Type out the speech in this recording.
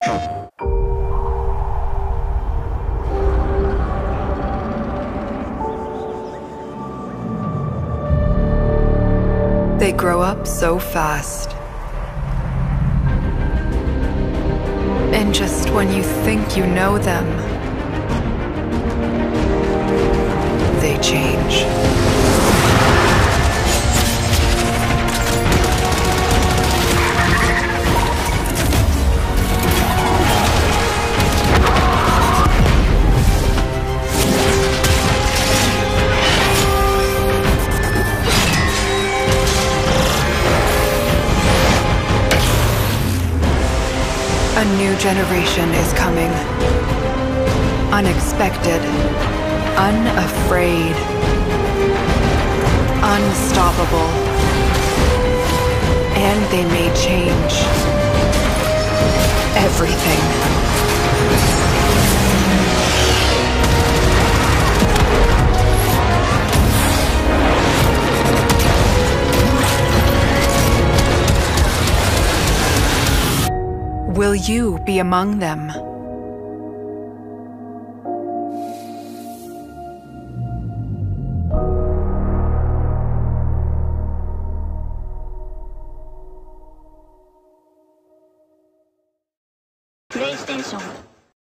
They grow up so fast. And just when you think you know them, they change. A new generation is coming. Unexpected, unafraid, unstoppable. And they may change everything. Will you be among them? PlayStation